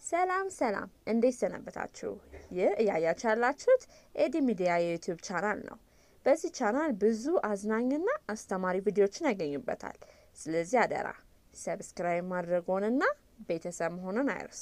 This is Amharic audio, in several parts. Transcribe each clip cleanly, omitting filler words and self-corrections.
ሰላም ሰላም እንዴት ሰነበታችሁ? ይህ እያያችሁ ያላችሁት ኤዲ ሚዲያ የዩቲዩብ ቻናል ነው። በዚህ ቻናል ብዙ አዝናኝና አስተማሪ ቪዲዮዎችን ያገኙበታል። ስለዚህ አደራ ሰብስክራይብ ማድረግዎንና ቤተሰብ መሆኑን አይርሱ።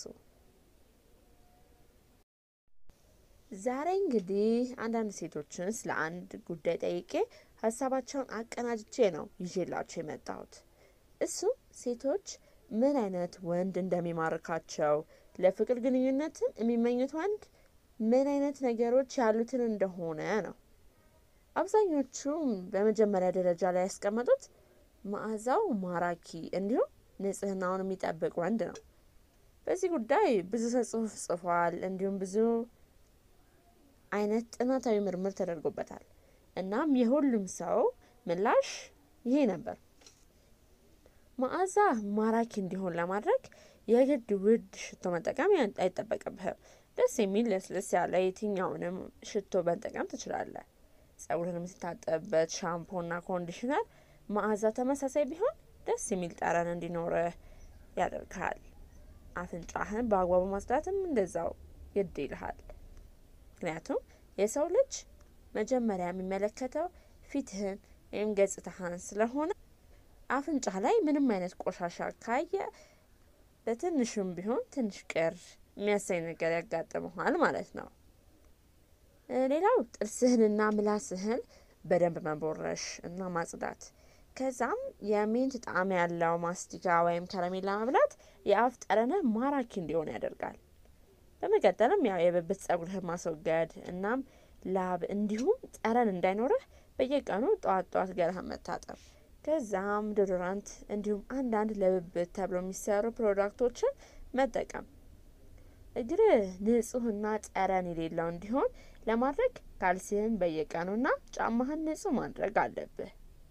ዛሬ እንግዲህ አንዳንድ ሴቶችን ስለ አንድ ጉዳይ ጠይቄ ሀሳባቸውን አቀናጅቼ ነው ይዤላችሁ የመጣሁት። እሱም ሴቶች ምን አይነት ወንድ እንደሚማርካቸው፣ ለፍቅር ግንኙነትን የሚመኙት ወንድ ምን አይነት ነገሮች ያሉትን እንደሆነ ነው። አብዛኞቹም በመጀመሪያ ደረጃ ላይ ያስቀመጡት መዓዛው ማራኪ እንዲሁም ንጽህናውን የሚጠብቅ ወንድ ነው። በዚህ ጉዳይ ብዙ ሰው ጽሑፍ ጽፏል፣ እንዲሁም ብዙ አይነት ጥናታዊ ምርምር ተደርጎበታል። እናም የሁሉም ሰው ምላሽ ይሄ ነበር። መዓዛ ማራኪ እንዲሆን ለማድረግ የግድ ውድ ሽቶ መጠቀም አይጠበቅብህም። ደስ የሚል ለስለስ ያለ የትኛውንም ሽቶ መጠቀም ትችላለህ። ጸጉርህንም ስታጠብበት ሻምፖና ኮንዲሽነር መዓዛ ተመሳሳይ ቢሆን ደስ የሚል ጠረን እንዲኖርህ ያደርግሃል። አፍንጫህን በአግባቡ ማጽዳትም እንደዛው ግድ ይልሃል። ምክንያቱም የሰው ልጅ መጀመሪያ የሚመለከተው ፊትህን ወይም ገጽታህን ስለሆነ አፍንጫ ላይ ምንም አይነት ቆሻሻ ካየ በትንሹም ቢሆን ትንሽ ቅር የሚያሳይ ነገር ያጋጥመዋል ማለት ነው። ሌላው ጥርስህንና ምላስህን በደንብ መቦረሽ እና ማጽዳት። ከዛም የሚንት ጣዕም ያለው ማስቲካ ወይም ከረሜላ መብላት የአፍ ጠረንህ ማራኪ እንዲሆን ያደርጋል። በመቀጠልም ያው የብብት ጸጉርህን ማስወገድ እናም ላብ እንዲሁም ጠረን እንዳይኖርህ በየቀኑ ጠዋት ጠዋት ገላህን መታጠብ። ከዛም ዶዶራንት እንዲሁም አንዳንድ ለብብት ተብሎ የሚሰሩ ፕሮዳክቶችን መጠቀም። እግርህ ንጹህና ጠረን የሌለው እንዲሆን ለማድረግ ካልሲህን በየቀኑና ጫማህን ንጹህ ማድረግ አለብህ።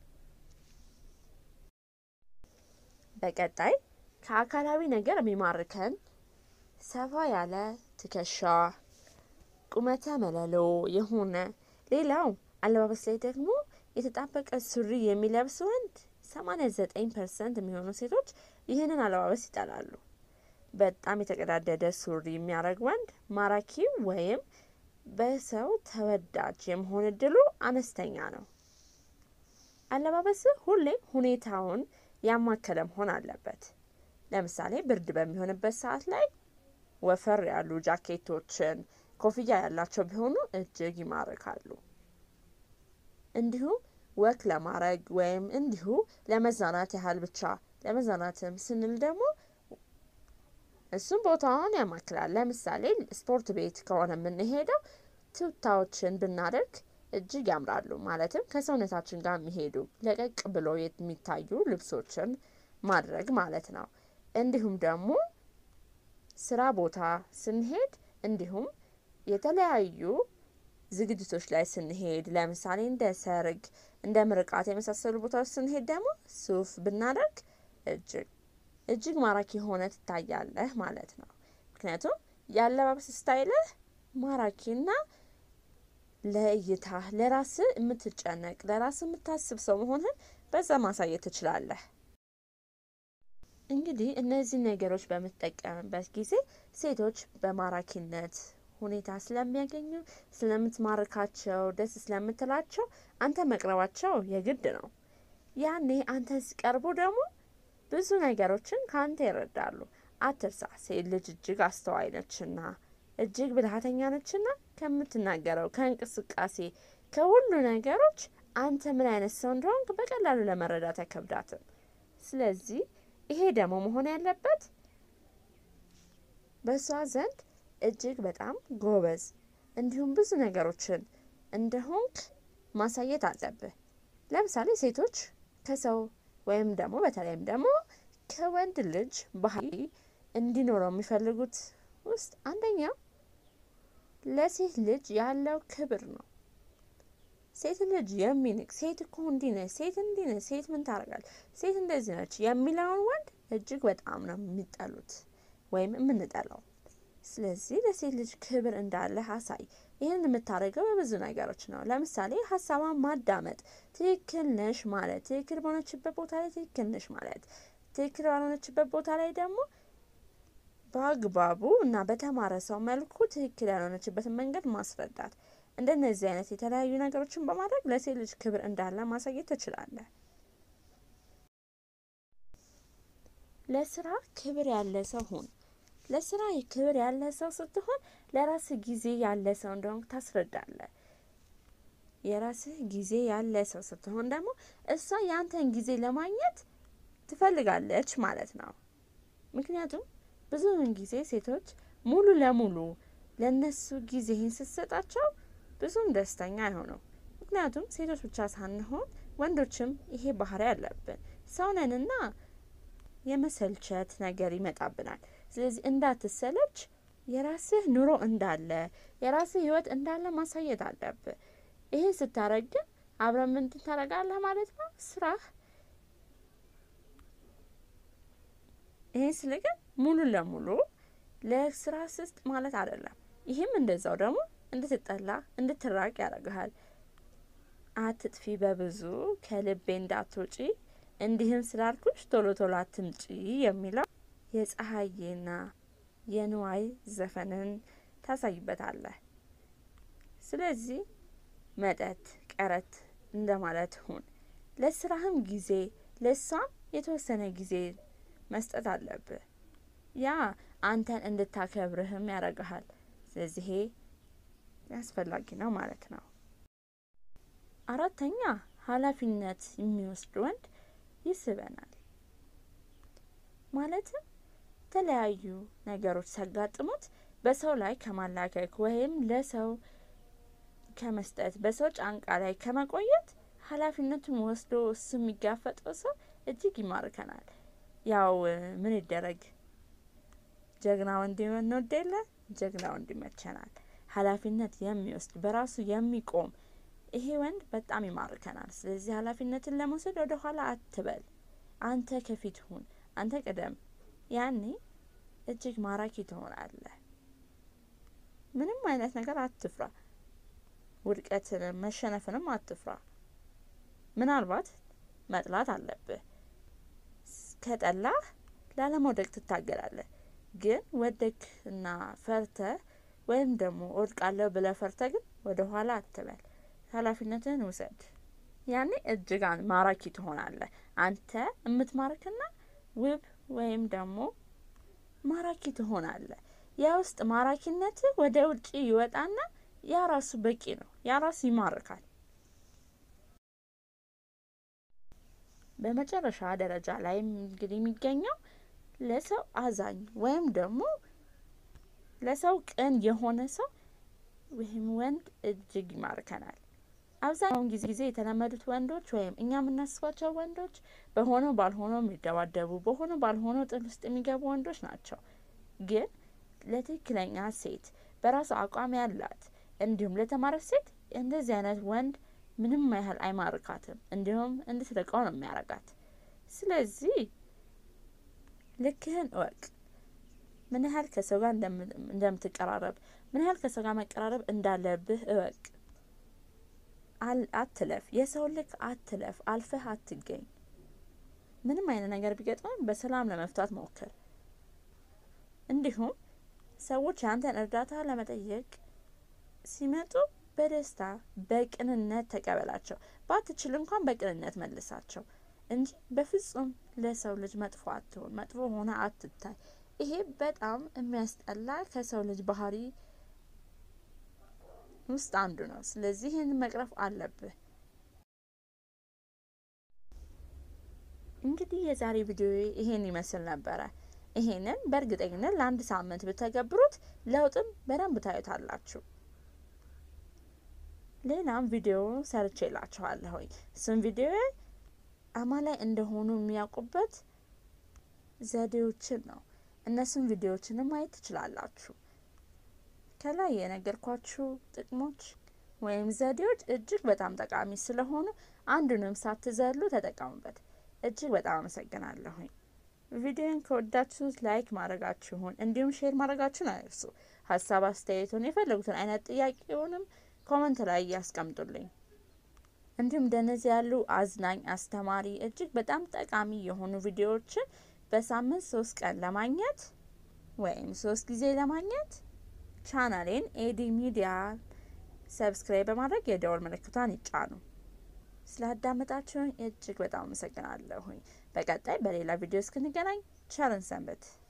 በቀጣይ ከአካላዊ ነገር የሚማርከን ሰፋ ያለ ትከሻ፣ ቁመተ መለሎ የሆነ ሌላው አለባበስ ላይ ደግሞ የተጣበቀ ሱሪ የሚለብስ ወንድ 89% የሚሆኑ ሴቶች ይህንን አለባበስ ይጠላሉ። በጣም የተቀዳደደ ሱሪ የሚያደርግ ወንድ ማራኪ ወይም በሰው ተወዳጅ የመሆን እድሉ አነስተኛ ነው። አለባበስህ ሁሌም ሁኔታውን ያማከለ መሆን አለበት። ለምሳሌ ብርድ በሚሆንበት ሰዓት ላይ ወፈር ያሉ ጃኬቶችን፣ ኮፍያ ያላቸው ቢሆኑ እጅግ ይማርካሉ። እንዲሁም ወክ ለማድረግ ወይም እንዲሁ ለመዝናናት ያህል ብቻ ለመዝናናትም ስንል ደግሞ እሱም ቦታውን ያማክላል። ለምሳሌ ስፖርት ቤት ከሆነ የምንሄደው ቱታዎችን ብናደርግ እጅግ ያምራሉ። ማለትም ከሰውነታችን ጋር የሚሄዱ ለቀቅ ብሎ የሚታዩ ልብሶችን ማድረግ ማለት ነው። እንዲሁም ደግሞ ስራ ቦታ ስንሄድ እንዲሁም የተለያዩ ዝግጅቶች ላይ ስንሄድ ለምሳሌ እንደ ሰርግ፣ እንደ ምርቃት የመሳሰሉ ቦታዎች ስንሄድ ደግሞ ሱፍ ብናደርግ እጅግ ማራኪ ሆነ ትታያለህ ማለት ነው። ምክንያቱም የአለባበስ ስታይልህ ማራኪና ለእይታ ለራስህ የምትጨነቅ ለራስህ የምታስብ ሰው መሆንህን በዛ ማሳየት ትችላለህ። እንግዲህ እነዚህ ነገሮች በምትጠቀምበት ጊዜ ሴቶች በማራኪነት ሁኔታ ስለሚያገኙ ስለምትማርካቸው ደስ ስለምትላቸው አንተ መቅረባቸው የግድ ነው። ያኔ አንተ ሲቀርቡ ደግሞ ብዙ ነገሮችን ካንተ ይረዳሉ። አትርሳ፣ ሴት ልጅ እጅግ አስተዋይ ነችና እጅግ ብልሃተኛ ነችና ከምትናገረው ከእንቅስቃሴ ከሁሉ ነገሮች አንተ ምን አይነት ሰው እንደሆንክ በቀላሉ ለመረዳት አይከብዳትም። ስለዚህ ይሄ ደግሞ መሆን ያለበት በሷ ዘንድ እጅግ በጣም ጎበዝ እንዲሁም ብዙ ነገሮችን እንደሆንክ ማሳየት አለብህ። ለምሳሌ ሴቶች ከሰው ወይም ደግሞ በተለይም ደግሞ ከወንድ ልጅ ባህሪ እንዲኖረው የሚፈልጉት ውስጥ አንደኛው ለሴት ልጅ ያለው ክብር ነው። ሴት ልጅ የሚንቅ ሴት እኮ እንዲህ ነች፣ ሴት እንዲህ ነች፣ ሴት ምን ታደርጋለች፣ ሴት እንደዚህ ነች የሚለውን ወንድ እጅግ በጣም ነው የሚጠሉት ወይም የምንጠላው። ስለዚህ ለሴት ልጅ ክብር እንዳለ አሳይ። ይህን የምታደርገው በብዙ ነገሮች ነው። ለምሳሌ ሀሳቧን ማዳመጥ፣ ትክክል ነሽ ማለት፣ ትክክል በሆነችበት ቦታ ላይ ትክክል ነሽ ማለት፣ ትክክል ባልሆነችበት ቦታ ላይ ደግሞ በአግባቡ እና በተማረ ሰው መልኩ ትክክል ያልሆነችበትን መንገድ ማስረዳት። እንደነዚህ አይነት የተለያዩ ነገሮችን በማድረግ ለሴት ልጅ ክብር እንዳለ ማሳየት ትችላለህ። ለስራ ክብር ያለ ሰው ሁን። ለስራ ክብር ያለ ሰው ስትሆን ለራስህ ጊዜ ያለ ሰው እንደሆንክ ታስረዳለህ። የራስህ ጊዜ ያለ ሰው ስትሆን ደግሞ እሷ ያንተን ጊዜ ለማግኘት ትፈልጋለች ማለት ነው። ምክንያቱም ብዙውን ጊዜ ሴቶች ሙሉ ለሙሉ ለነሱ ጊዜህን ስትሰጣቸው ብዙም ደስተኛ አይሆኑም። ምክንያቱም ሴቶች ብቻ ሳንሆን ወንዶችም ይሄ ባህሪ አለብን። ሰው ነንና የመሰልቸት ነገር ይመጣብናል። ስለዚህ እንዳትሰለች የራስህ ኑሮ እንዳለ የራስህ ህይወት እንዳለ ማሳየት አለብህ። ይሄ ስታረግ ግን አብረን ምን ታረጋለህ ማለት ነው? ስራህ ይሄ ስልክ ሙሉ ለሙሉ ለስራ ስስጥ ማለት አይደለም። ይሄም እንደዛው ደግሞ እንድትጠላ እንድትራቅ ያደርግሃል። አትጥፊ በብዙ ከልቤ እንዳትወጪ እንዲህም ስላልኩሽ ቶሎ ቶሎ አትምጪ የሚለው የፀሐዬና የንዋይ ዘፈንን ታሳይበታለህ። ስለዚህ መጠጥ ቀረት እንደማለት ሁን። ለስራህም ጊዜ ለሷም የተወሰነ ጊዜ መስጠት አለብህ። ያ አንተን እንድታከብርህም ያደርግሃል። ስለዚህ አስፈላጊ ነው ማለት ነው። አራተኛ ኃላፊነት የሚወስድ ወንድ ይስበናል። ማለትም የተለያዩ ነገሮች ሲያጋጥሙት በሰው ላይ ከማላከክ ወይም ለሰው ከመስጠት በሰው ጫንቃ ላይ ከመቆየት ኃላፊነቱን ወስዶ እሱ የሚጋፈጠው ሰው እጅግ ይማርከናል። ያው ምን ይደረግ ጀግና ወንድ እንወድ የለ ጀግና ወንድ ይመቸናል። ኃላፊነት የሚወስድ በራሱ የሚቆም ይሄ ወንድ በጣም ይማርከናል። ስለዚህ ኃላፊነትን ለመውሰድ ወደ ኋላ አትበል። አንተ ከፊት ሁን፣ አንተ ቀደም። ያኔ እጅግ ማራኪ ትሆናለህ። ምንም አይነት ነገር አትፍራ። ውድቀትንም መሸነፍንም አትፍራ። ምናልባት መጥላት አለብህ። ከጠላህ ላለመውደቅ ትታገላለህ። ግን ወደቅና ፈርተህ ወይም ደግሞ ወድቃለሁ ብለህ ፈርተህ ግን ወደ ኋላ አትበል። ኃላፊነትን ውሰድ። ያኔ እጅግ ማራኪ ትሆናለህ። አንተ የምትማርክና ውብ ወይም ደግሞ ማራኪ ትሆናለህ። የውስጥ ማራኪነት ወደ ውጪ ይወጣና ያ ራሱ በቂ ነው። ያ ራሱ ይማርካል። በመጨረሻ ደረጃ ላይ እንግዲህ የሚገኘው ለሰው አዛኝ ወይም ደግሞ ለሰው ቅን የሆነ ሰው ወይም ወንድ እጅግ ይማርከናል። አብዛኛውን ጊዜ የተለመዱት ወንዶች ወይም እኛ የምናስባቸው ወንዶች በሆነው ባልሆነው የሚደባደቡ በሆነው ባልሆነው ጥል ውስጥ የሚገቡ ወንዶች ናቸው። ግን ለትክክለኛ ሴት በራሱ አቋም ያላት እንዲሁም ለተማረች ሴት እንደዚህ አይነት ወንድ ምንም ያህል አይማርካትም። እንዲሁም እንድትርቀው ነው የሚያረጋት። ስለዚህ ልክህን እወቅ። ምን ያህል ከሰው ጋር እንደምትቀራረብ ምን ያህል ከሰው ጋር መቀራረብ እንዳለብህ እወቅ። አትለፍ። የሰው ልክ አትለፍ። አልፈህ አትገኝ። ምንም አይነት ነገር ቢገጥም በሰላም ለመፍታት ሞክር። እንዲሁም ሰዎች ያንተን እርዳታ ለመጠየቅ ሲመጡ በደስታ በቅንነት ተቀበላቸው። ባትችል እንኳን በቅንነት መልሳቸው እንጂ በፍጹም ለሰው ልጅ መጥፎ አትሆን። መጥፎ ሆነ አትታይ። ይሄ በጣም የሚያስጠላ ከሰው ልጅ ባህሪ ውስጥ አንዱ ነው። ስለዚህ ይሄንን መቅረፍ አለብህ። እንግዲህ የዛሬ ቪዲዮ ይሄን ይመስል ነበረ። ይሄንን በእርግጠኝነት ለአንድ ሳምንት ብትተገብሩት ለውጥም በደንብ ታዩታላችሁ። ሌላም ቪዲዮ ሰርቼላችኋለሁ። እሱም ቪዲዮ አማላይ እንደሆኑ የሚያውቁበት ዘዴዎችን ነው። እነሱም ቪዲዮዎችንም ማየት ትችላላችሁ። ከላይ የነገርኳችሁ ጥቅሞች ወይም ዘዴዎች እጅግ በጣም ጠቃሚ ስለሆኑ አንዱንም ሳትዘሉ ተጠቀሙበት። እጅግ በጣም አመሰግናለሁ። ቪዲዮን ከወዳችሁት ላይክ ማድረጋችሁን እንዲሁም ሼር ማድረጋችሁን አይርሱ። ሀሳብ አስተያየቱን የፈለጉትን አይነት ጥያቄውንም ኮሜንት ላይ ያስቀምጡልኝ። እንዲሁም እንደነዚህ ያሉ አዝናኝ አስተማሪ እጅግ በጣም ጠቃሚ የሆኑ ቪዲዮዎችን በሳምንት 3 ቀን ለማግኘት ወይም 3 ጊዜ ለማግኘት ቻናሌን ኤዲ ሚዲያ ሰብስክራይብ በማድረግ የደወል ምልክቷን ይጫኑ። ስላዳመጣችሁኝ እጅግ በጣም አመሰግናለሁኝ። በቀጣይ በሌላ ቪዲዮ እስክንገናኝ ቸር እንሰንብት።